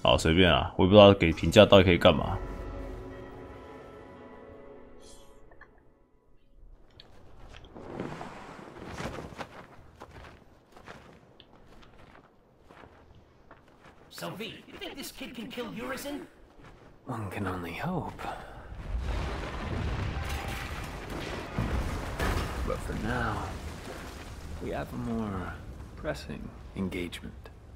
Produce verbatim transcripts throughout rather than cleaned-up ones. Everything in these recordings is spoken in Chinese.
好，随便啊，我也不知道给评价到底可以干嘛。 So V, you think this kid can kill Urizen? One can only hope. But for now, we have a more pressing engagement.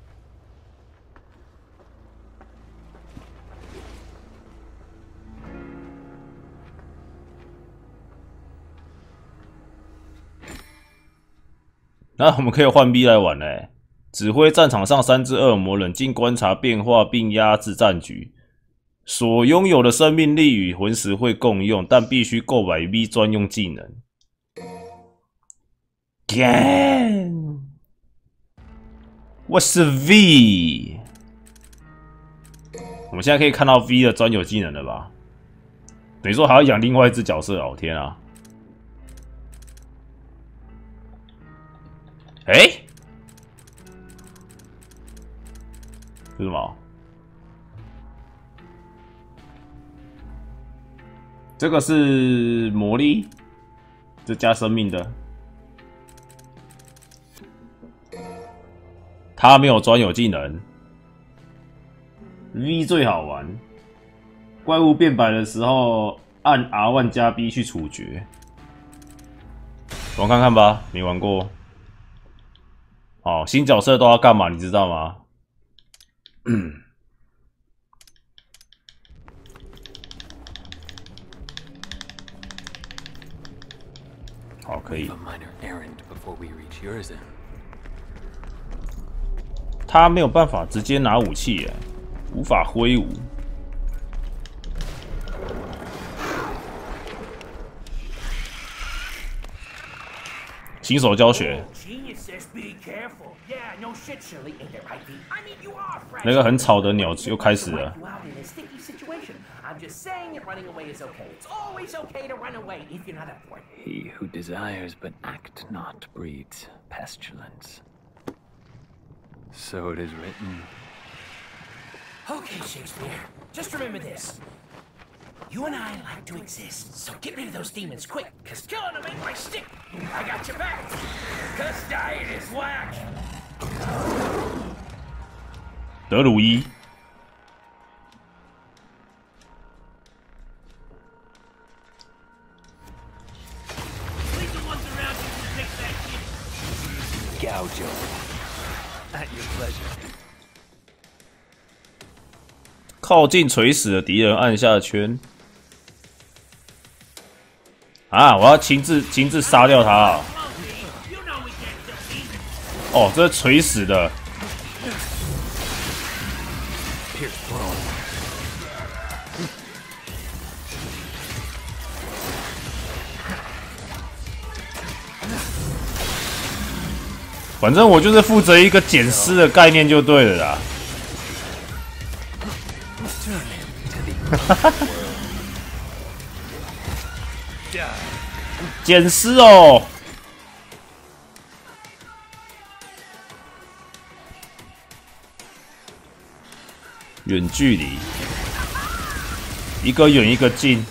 那我们可以换 B 来玩嘞、欸。指挥战场上三只恶魔，冷静观察变化并压制战局。所拥有的生命力与魂石会共用，但必须购买 V 专用技能。干，我是 V。我们现在可以看到 V 的专有技能了吧？等于说还要养另外一只角色，老天啊！哎、欸。 是什么？这个是魔力，这加生命的。他没有专有技能 ，V 最好玩。怪物变白的时候，按 R 一 加 B 去处决。玩看看吧，没玩过。好，新角色都要干嘛？你知道吗？ 嗯，好，可以。他没有办法直接拿武器耶，无法挥舞。新手教学。 那个很吵的鸟又开始了。 He who desires but act not breeds pestilence. So it is written. Okay, Shakespeare, just remember this. You and I like to exist, so get rid of those demons quick, cause killing them ain't my stick. I got your back, cause diet is whack. 德鲁伊，靠近垂死的敌人按下圈。啊！我要亲自亲自杀掉他啊！哦，这是垂死的。 反正我就是负责一个捡尸的概念就对了啦。捡尸哦！远距离，一个远一个近。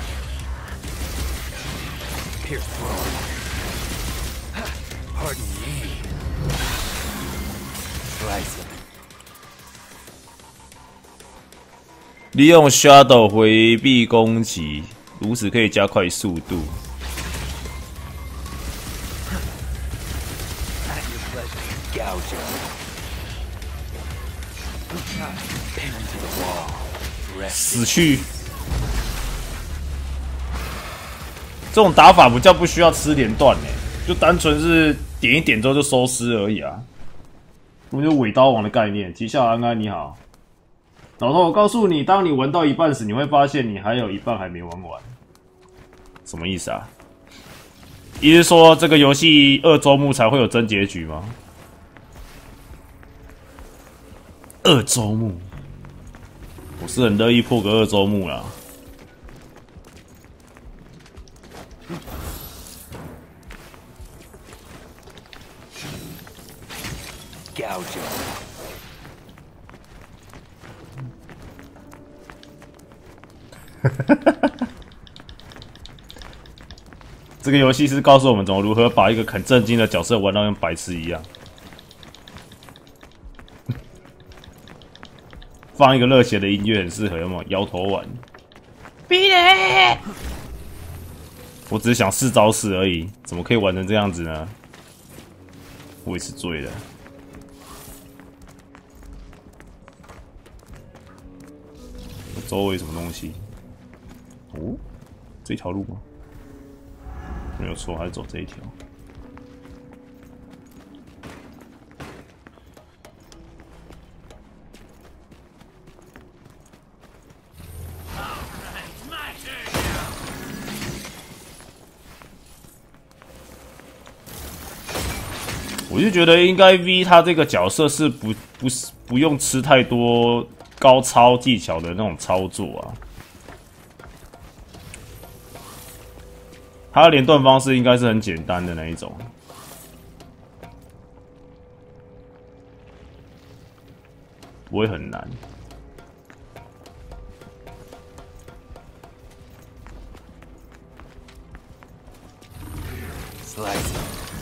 利用 Shadow 回避攻击，如此可以加快速度。死去！这种打法不叫不需要吃连段呢，就单纯是点一点之后就收尸而已啊。我们就尾刀王的概念。吉孝安安你好。 老头，我告诉你，当你玩到一半时，你会发现你还有一半还没玩完。什么意思啊？意思说这个游戏二周目才会有真结局吗？二周目，我是很乐意破个二周目啦。 这个游戏是告诉我们怎么如何把一个很正经的角色玩到跟白痴一样。放一个热血的音乐很适合，有没有？摇头丸。逼人！我只是想试招式而已，怎么可以玩成这样子呢？我也是醉了。周围什么东西？哦，这条路吗？没有错，还是走这一条。我就觉得应该 V 他这个角色是不不是不用吃太多高超技巧的那种操作啊，他的连段方式应该是很简单的那一种，不会很难。 Slice.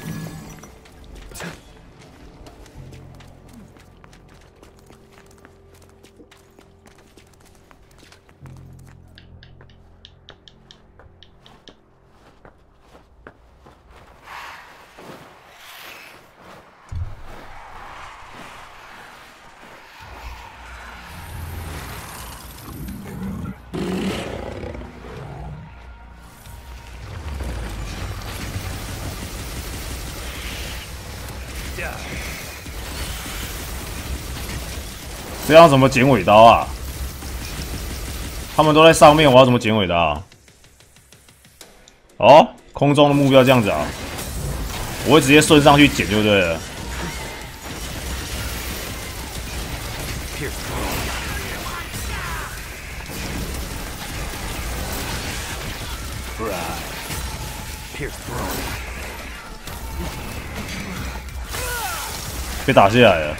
这样怎么剪尾刀啊？他们都在上面，我要怎么剪尾刀啊？哦，空中的目标这样子啊，我会直接顺上去剪就对了。被打下来了。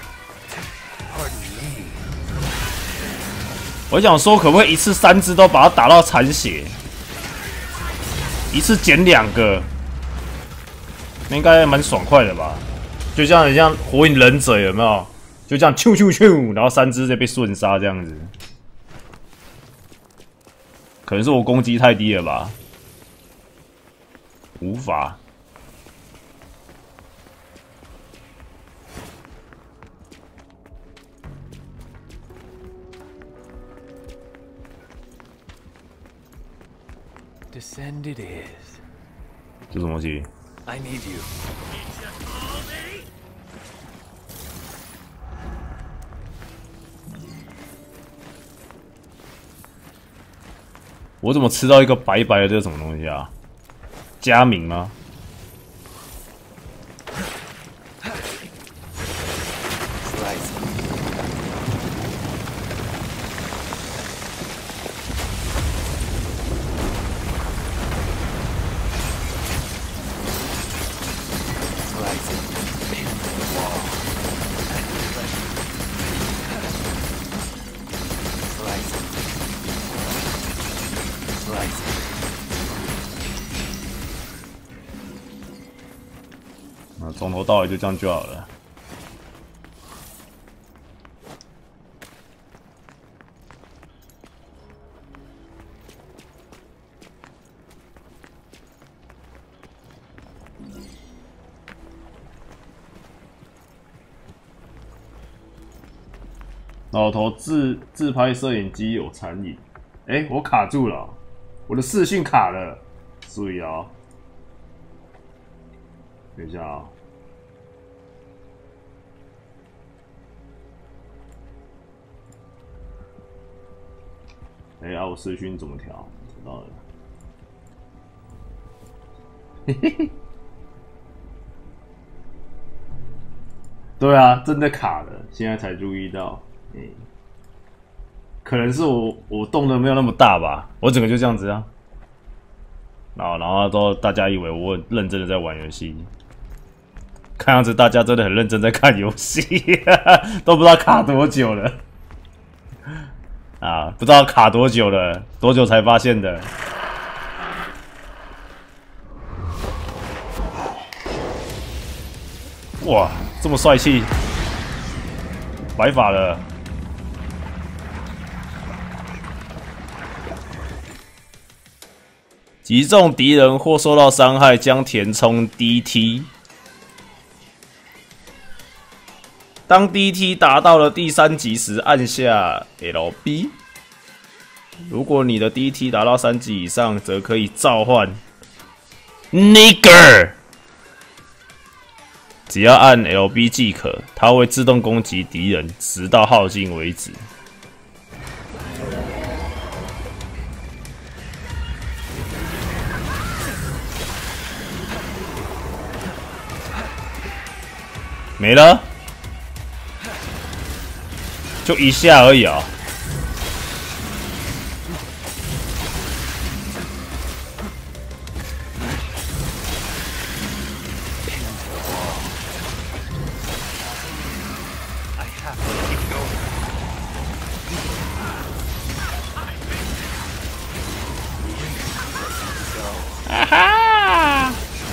我想说，可不可以一次三只都把它打到残血？一次捡两个，那应该蛮爽快的吧？就像很像火影忍者有没有？就这样咻咻咻，然后三只就被瞬杀这样子。可能是我攻击太低了吧？无法。 Descend it is. 这什么东西 I need you. 我怎么吃到一个白白的？这是什么东西啊？佳明吗？ 那从头到尾就这样就好了。老头自自拍摄影机有残影，哎、欸，我卡住了，我的视讯卡了，注意啊！等一下啊！哎、欸，啊，我视讯怎么调？找到了，嘿嘿嘿。对啊，真的卡了，现在才注意到。欸、可能是我我动的没有那么大吧，我整个就这样子啊。然后然后都大家以为我认真的在玩游戏，看样子大家真的很认真在看游戏，都不知道卡多久了。 啊，不知道卡多久了，多久才发现的？哇，这么帅气！白发了。击中敌人或受到伤害，将填充 D T。当 D T 达到了第三级时，按下 L B。如果你的 D T 达到三级以上，则可以召唤 Nigger。只要按 L B 即可，它会自动攻击敌人，直到耗尽为止。没了，就一下而已啊！啊哈！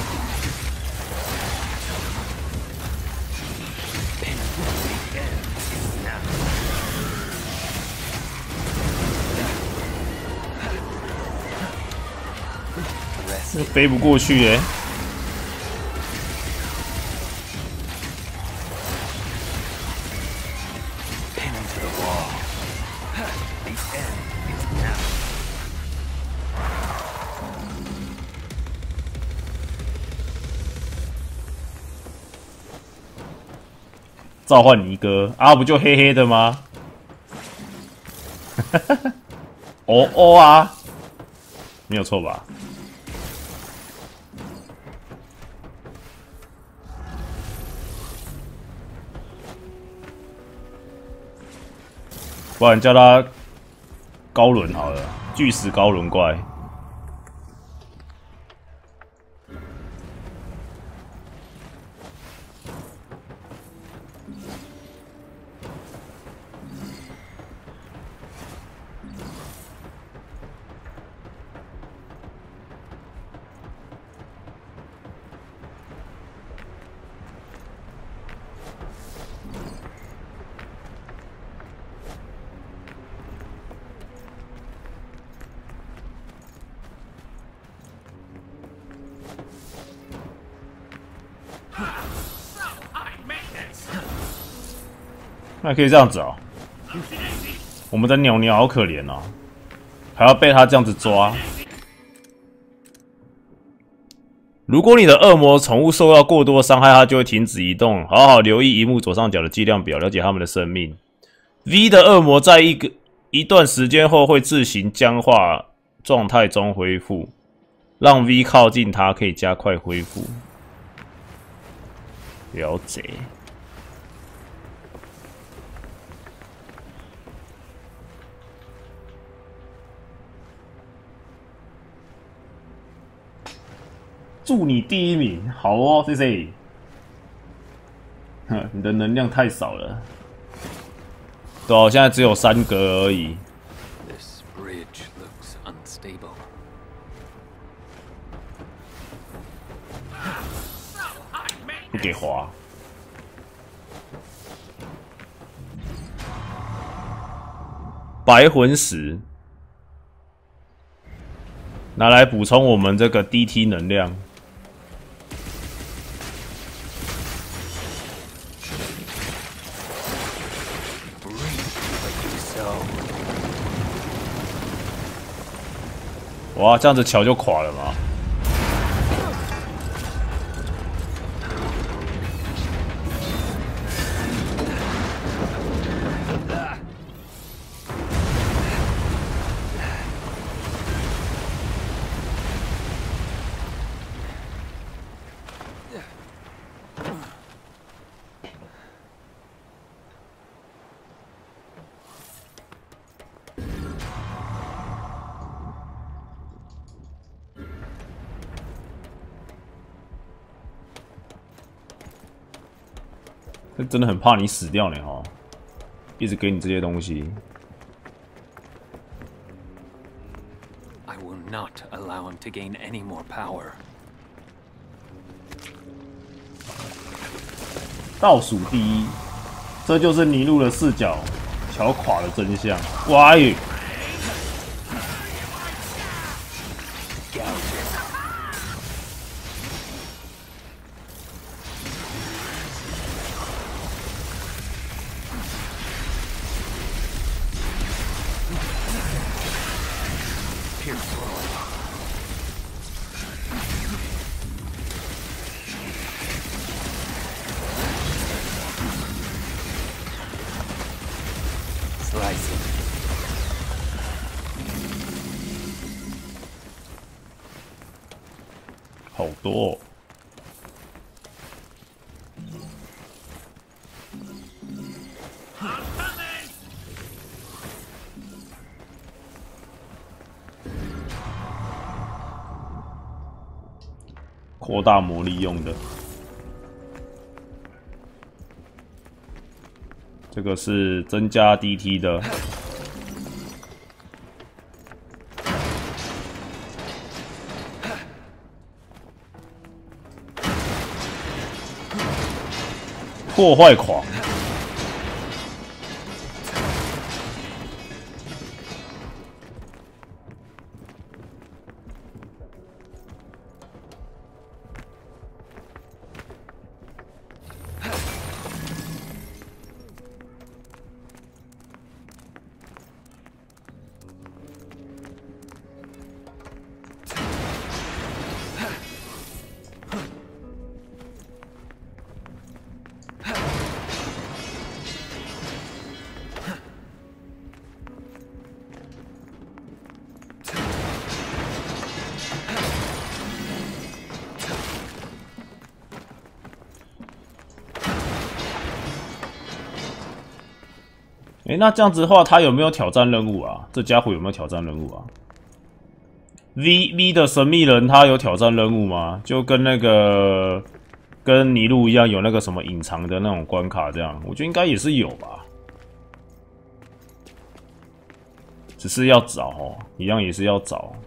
飞不过去耶、欸！召唤尼哥啊，不就黑黑的吗？哦哦啊，没有错吧？不然叫他高轮好了，巨石高轮怪。那可以这样子哦，我们的鸟鸟好可怜哦，还要被他这样子抓。如果你的恶魔宠物受到过多伤害，它就会停止移动。好好留意萤幕左上角的计量表，了解它们的生命。V 的恶魔在一个一段时间后会自行僵化状态中恢复，让 V 靠近它可以加快恢复。了解。祝你第一名，好哦 ，C C。哼，你的能量太少了。对哦，现在只有三格而已。 This bridge looks unstable. 不给滑。白魂石拿来补充我们这个 D T 能量。哇，这样子桥就垮了吗？真的很怕你死掉呢哈，一直给你这些东西。 not allow him to gain any more power. 倒数第一，这就是尼禄的视角敲垮的真相。哇耶！ 好多、哦。扩大魔力用的，这个是增加 D T 的。 破坏狂，哎、欸，那这样子的话，他有没有挑战任务啊？这家伙有没有挑战任务啊 ？V V 的神秘人他有挑战任务吗？就跟那个跟尼禄一样，有那个什么隐藏的那种关卡，这样我觉得应该也是有吧。只是要找哦，一样也是要找。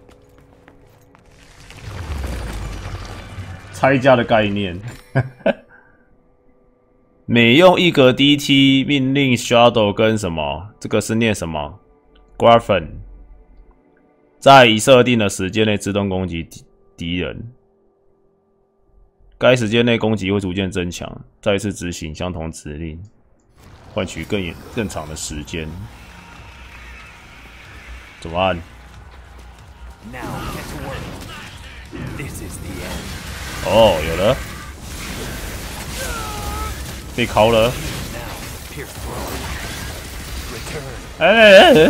拆家的概念。每用一格 D T 命令 Shadow 跟什么？这个是念什么 ？Grafen 在已设定的时间内自动攻击敌人，该时间内攻击会逐渐增强。再次执行相同指令，换取更更长的时间。怎么按？哦，有了。 被敲了！哎哎哎！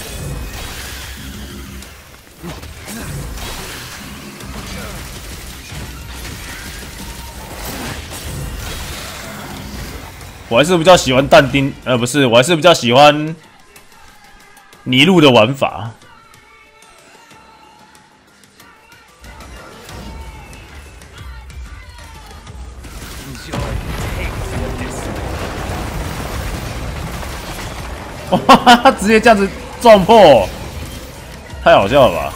我还是比较喜欢但丁，呃，不是，我还是比较喜欢尼禄的玩法。 哇！他直接这样子撞破，太好笑了吧！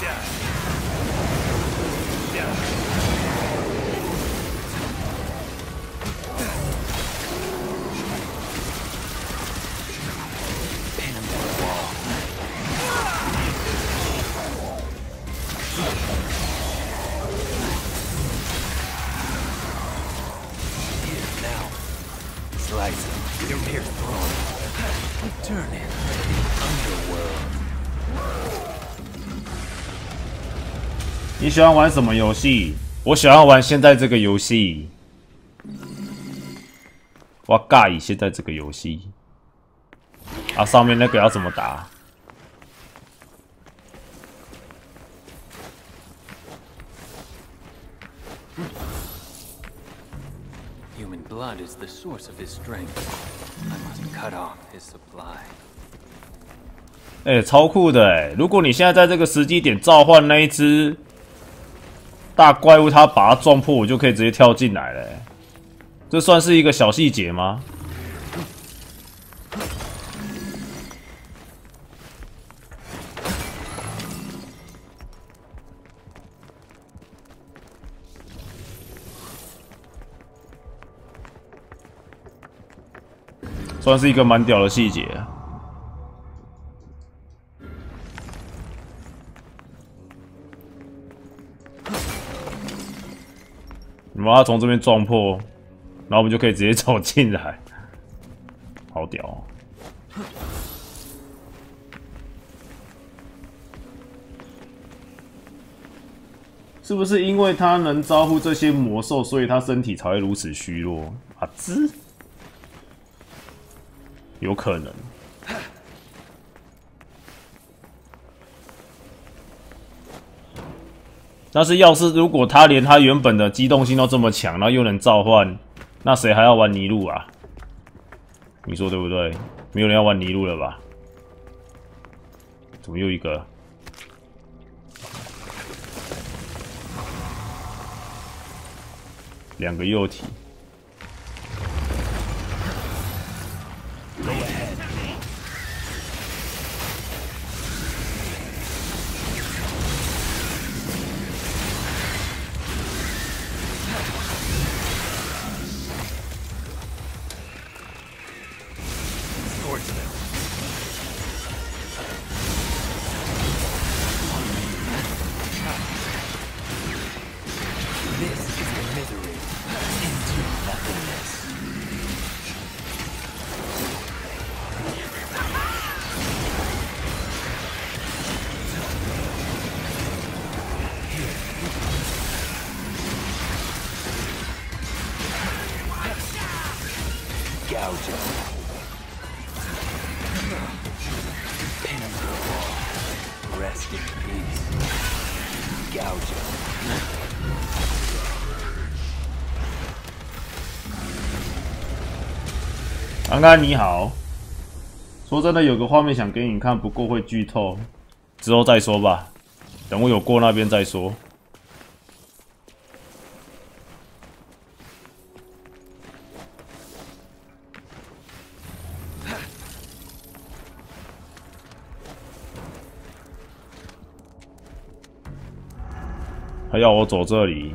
你喜欢玩什么游戏？我喜欢玩现在这个游戏。我尬意现在这个游戏。啊，上面那个要怎么打？ Human blood is the source of his strength. I must cut off his supply. 哎、欸，超酷的哎！如果你现在在这个时机点召唤那一只大怪物，它把它撞破，我就可以直接跳进来了。这算是一个小细节吗？ 算是一个蛮屌的细节。你把它从这边撞破，然后我们就可以直接走进来，好屌哦！是不是因为他能招呼这些魔兽，所以他身体才会如此虚弱？啊兹，有可能。但是，要是如果他连他原本的机动性都这么强，然后又能召唤，那谁还要玩尼禄啊？你说对不对？没有人要玩尼禄了吧？怎么又一个？两个幼体。安安你好，说真的，有个画面想给你看，不过会剧透，之后再说吧。等我有过那边再说。他要我走这里，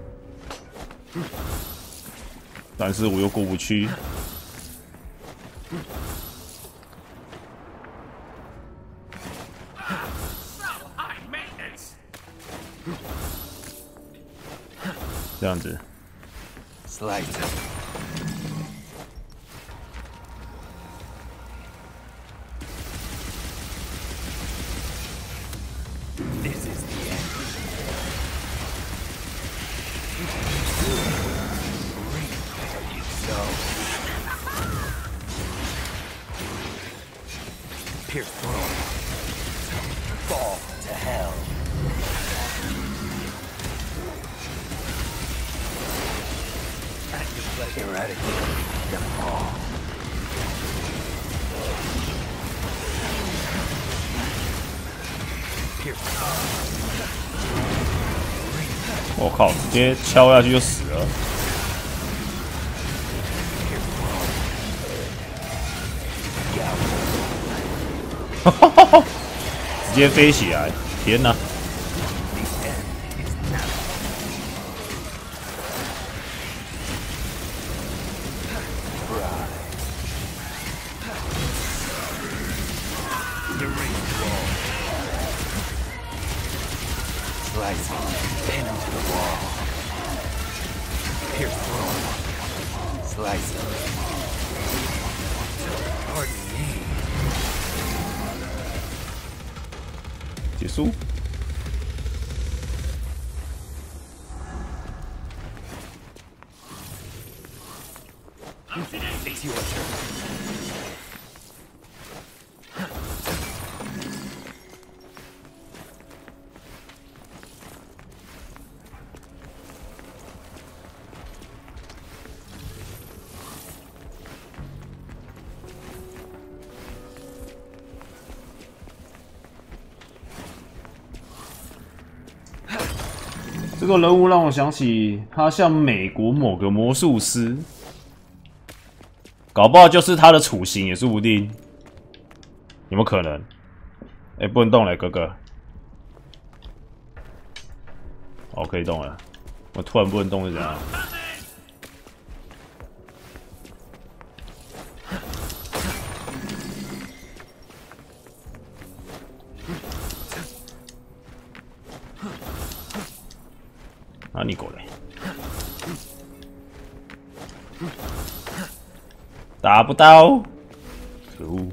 但是我又过不去。这样子。 Slide. This is the end. So. Pierce throne. Fall to hell. Eradicate them all. Pierce. 我靠，直接敲下去就死了。直接飞起来！天哪！结束。这个人物让我想起他像美国某个魔术师，搞不好就是他的雏形也说不定，有没有可能？哎、欸，不能动了，哥哥。哦，可以动了。我突然不能动是怎样？ 啊，你过来，打不到，可恶！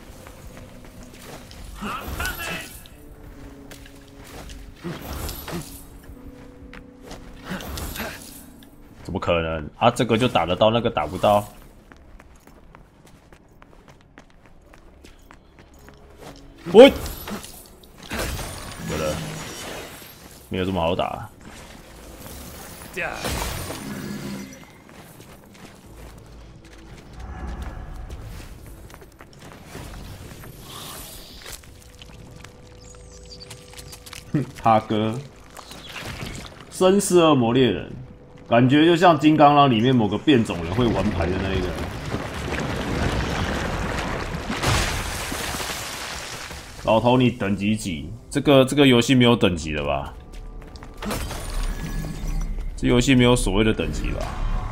怎么可能啊？这个就打得到，那个打不到。喂，没了，没有这么好打。哼，哈哥，绅士恶魔猎人，感觉就像金刚狼里面某个变种人会玩牌的那一个。老头，你等级几？这个这个游戏没有等级的吧？这游戏没有所谓的等级吧？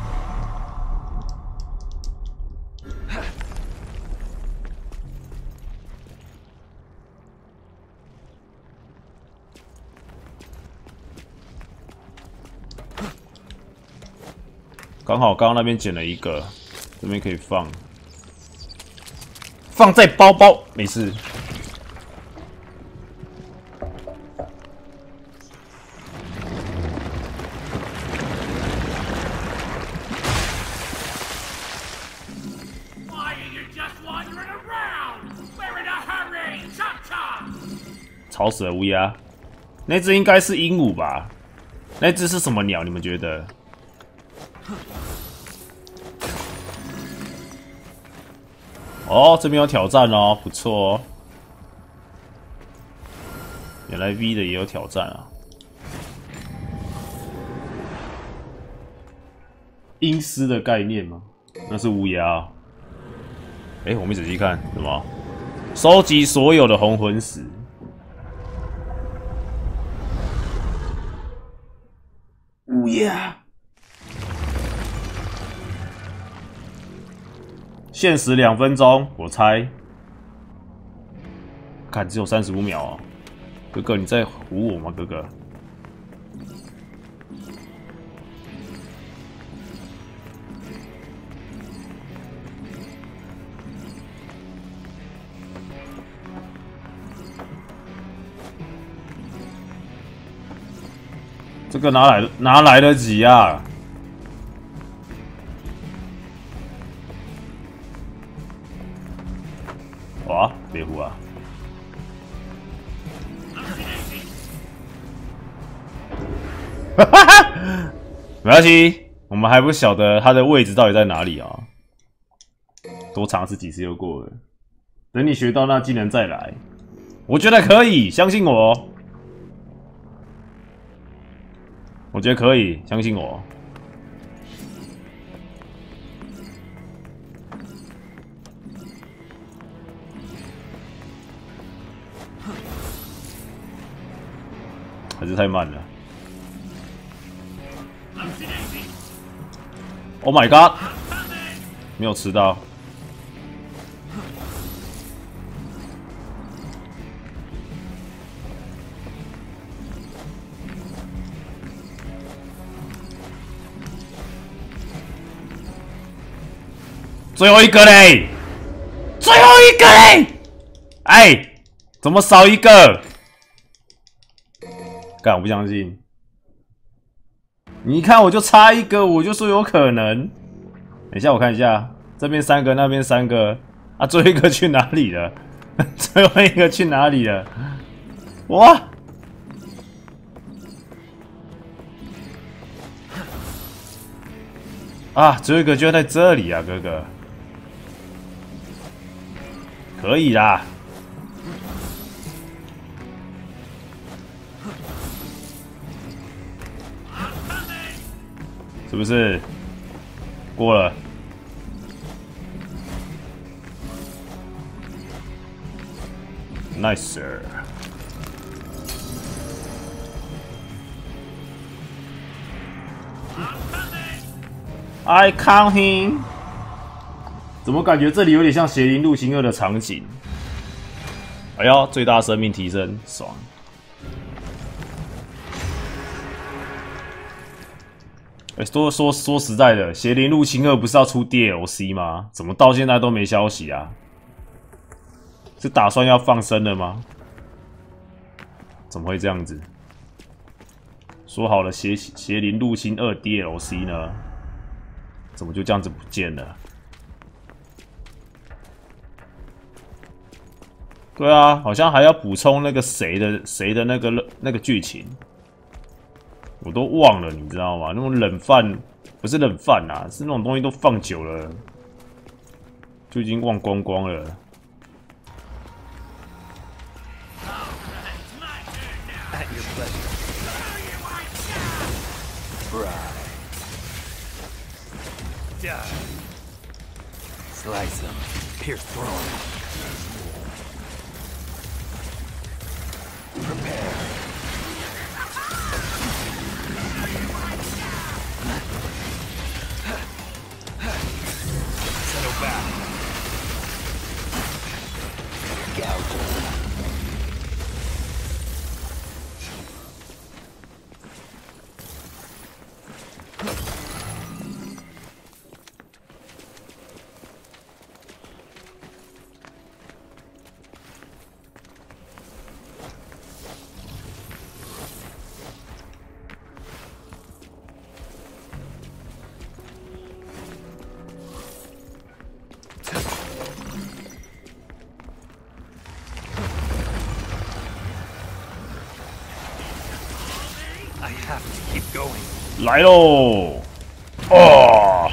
刚好刚刚那边捡了一个，这边可以放，放在包包，没事。吵死了乌鸦，那只应该是鹦鹉吧？那只是什么鸟？你们觉得？哦，这边有挑战哦，不错哦。原来 V 的也有挑战啊。阴丝的概念吗？那是乌鸦、哦。哎、欸，我没仔细看，什么？收集所有的红魂石。乌鸦。限时两分钟，我猜。看，只有三十五秒哦。哥哥，你在唬我吗？哥哥。这个哪来哪来得及啊？哇，别胡啊！哈哈哈，没关系，我们还不晓得它的位置到底在哪里啊。多尝试几次就过了，等你学到那技能再来。我觉得可以，相信我。我觉得可以，相信我。还是太慢了。Oh my god！ 没有吃到。最后一个嘞！最后一个嘞！哎，怎么少一个？干，我不相信！你看，我就差一个，我就说有可能。等一下，我看一下，这边三个，那边三个，啊，最后一个去哪里了？最后一个去哪里了？哇！啊，最后一个就在这里啊，哥哥。可以啦，是不是？过了。Nice sir。I count him。怎么感觉这里有点像《邪灵入侵二》的场景？哎呦，最大生命提升，爽！ 哎、欸，说说说实在的，《邪灵入侵二》不是要出 D L C 吗？怎么到现在都没消息啊？是打算要放生了吗？怎么会这样子？说好了邪《邪灵入侵二》D L C 呢？怎么就这样子不见了？对啊，好像还要补充那个谁的谁的那个那个剧情。我都忘了，你知道吗？那种冷饭不是冷饭啊，是那种东西都放久了，就已经忘光光了。 Slice him, pierce through him. Prepare. Settle back. Gouge. 来喽！哦，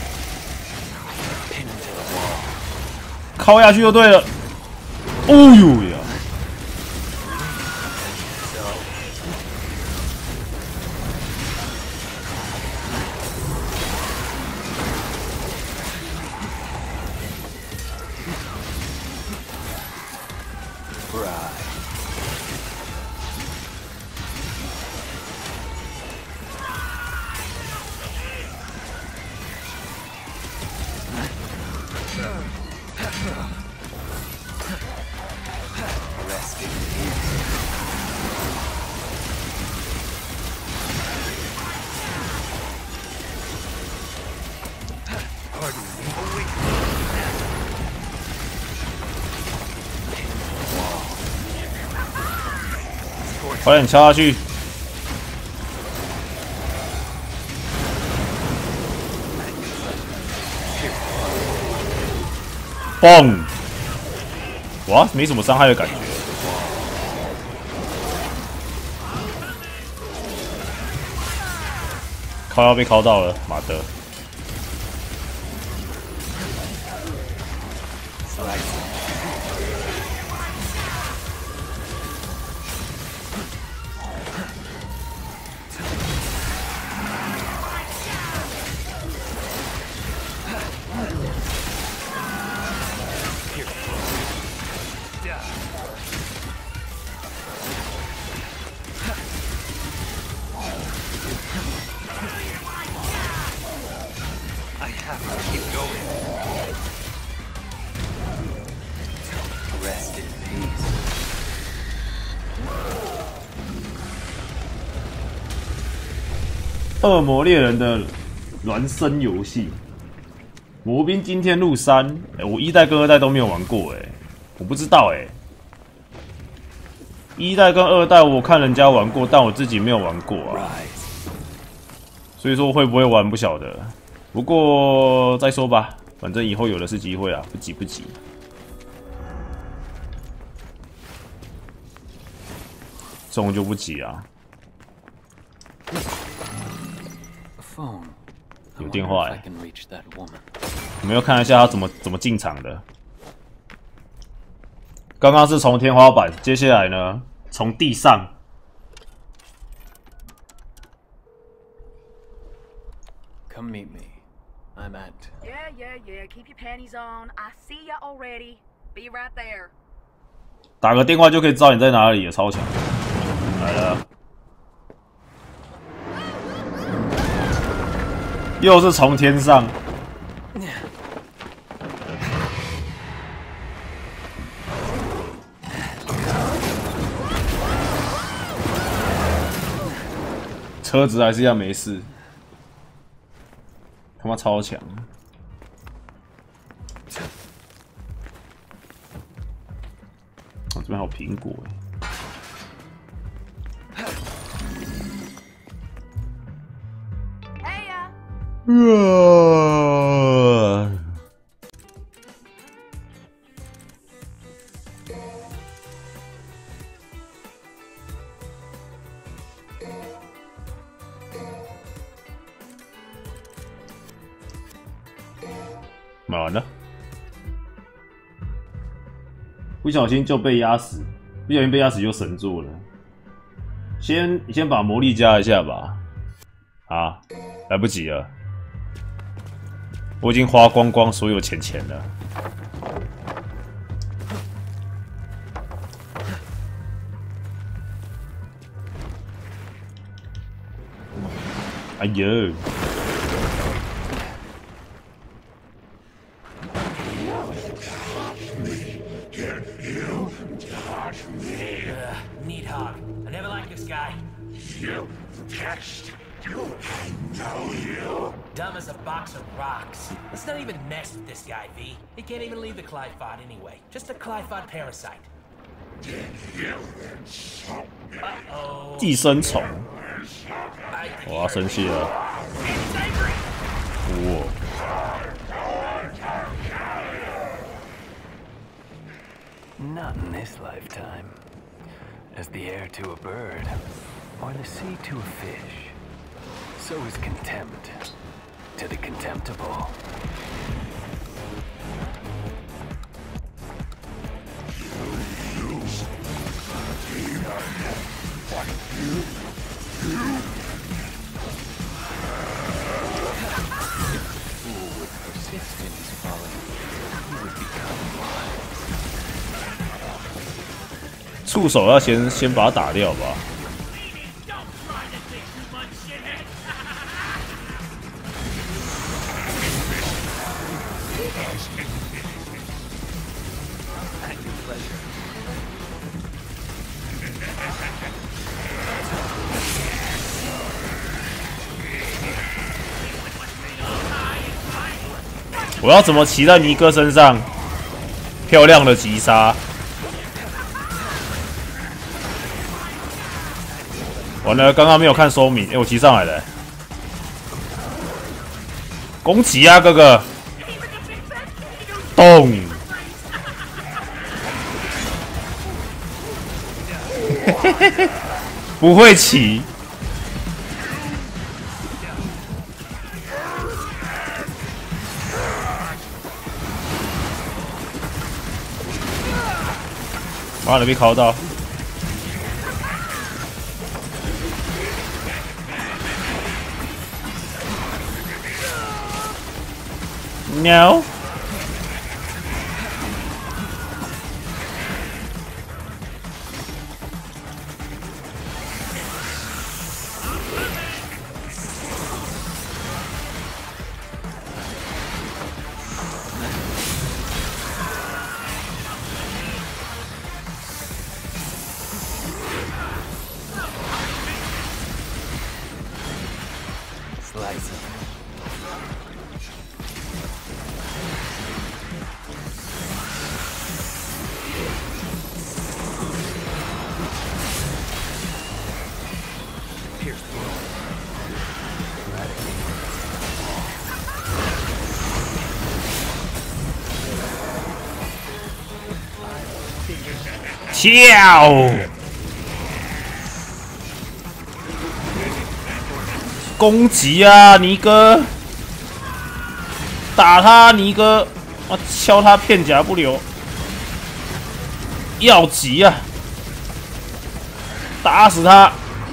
靠下去就对了。哦呦呀！快点敲下去！嘣！哇，没什么伤害的感觉。靠要被靠到了，妈的！恶魔猎人的孪生游戏，魔兵惊天录三，哎，我一代跟二代都没有玩过，哎，我不知道，哎，一代跟二代我看人家玩过，但我自己没有玩过啊，所以说会不会玩不晓得，不过再说吧，反正以后有的是机会啊，不急不急。这种就不急啊。有电话哎，我们要看一下他怎么怎么进场的。刚刚是从天花板，接下来呢，从地上。 Come meet me. I'm at. Yeah, yeah, yeah. Keep your panties on. I see ya already. Be right there. 打个电话就可以知道你在哪里了，超强。来了。又是从天上，车子还是一样没事。 他妈超强！哦，这边还有苹果哎呀， 呃完了，不小心就被压死，不小心被压死就神作了。先先把魔力加一下吧。啊，来不及了，我已经花光光所有钱钱了。哎呦！ Needhog. I never liked this guy. You test. I know you. Dumb as a box of rocks. Let's not even mess with this guy, V. He can't even leave the Clyphod anyway. Just a Clyphod parasite. Uh-oh. 寄生虫， I think 我要生气了。 he's angry. 哇！ Not in this lifetime. As the air to a bird, or the sea to a fish, so is contempt to the contemptible. If the fool with persistence falling, he would become wise. 触手要先先把它打掉吧。 我要怎么骑在尼哥身上？漂亮的击杀！完了，刚刚没有看说明，哎、欸，我骑上来了、欸，攻击啊，哥哥！动！不会骑。 哇，被敲到！喵！跳！攻击啊，尼哥！打他，尼哥！我敲他片甲不留。要急啊！打死他！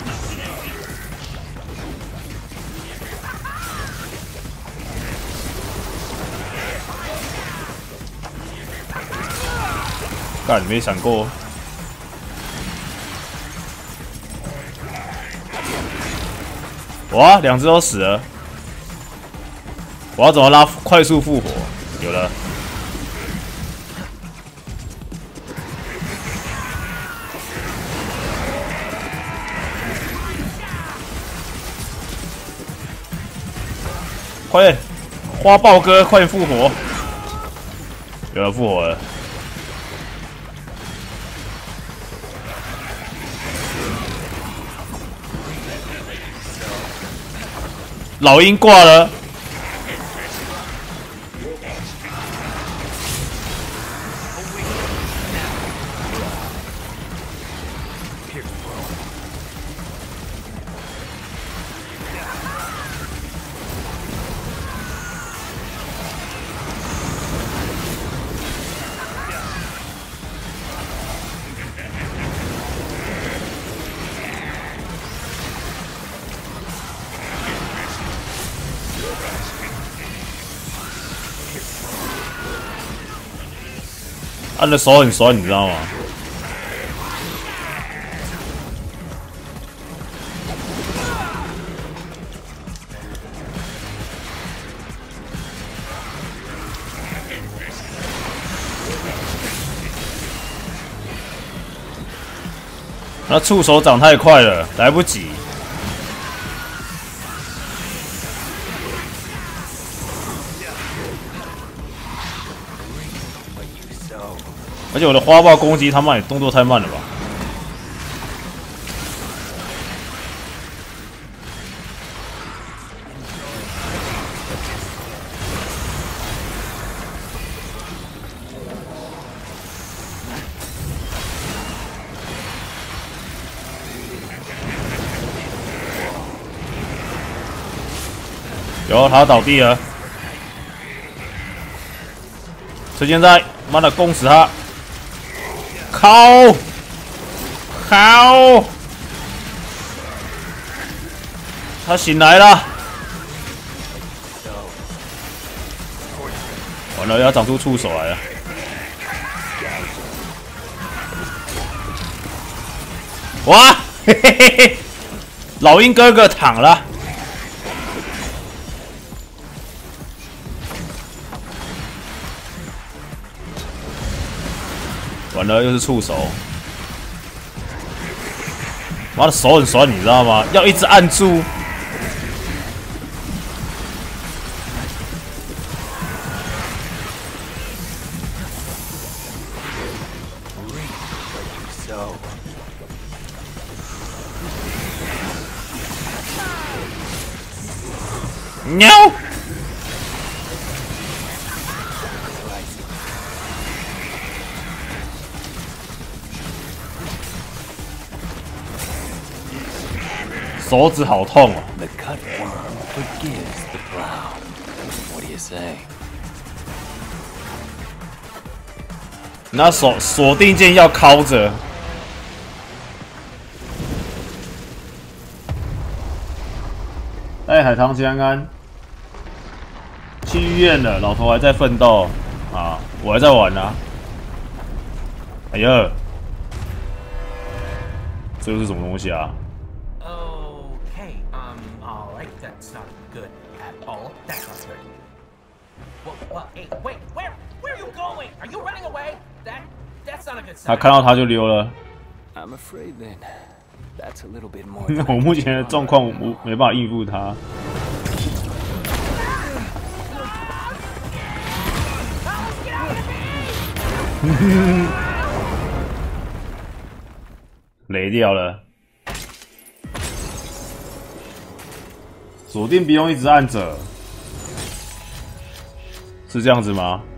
干，没闪过。 哇，两只都死了！我要怎么拉快速复活？有了。快点， 花豹哥，快点复活！有人复活了。老鹰挂了。他的手很酸，你知道吗？那触手长太快了，来不及。而且我的花豹攻击他妈也动作太慢了吧！有，他倒地了。时间在，妈的，攻死他！靠！靠！他醒来了。完了，要长出触手来了。哇！嘿嘿嘿嘿！老鹰哥哥躺了。完了，又是触手。妈的，手很酸，你知道吗？要一直按住。喵！手指好痛哦。 The cutworm forgives the plow. What do you say? 那锁锁定键要靠着。哎，海棠吉安安，去医院了，老头还在奋斗啊，我还在玩啊。哎呀，这又是什么东西啊？ Okay, um, all right, that's not good at all. That's not good. Well, well, hey, wait, where, where are you going? Are you running away? That, that's not a good 他 sign. 看到他就溜了。 I'm afraid then that's a little bit more. 我目前的状况，我没办法应付他。雷掉了。锁定不用一直按着，是这样子吗？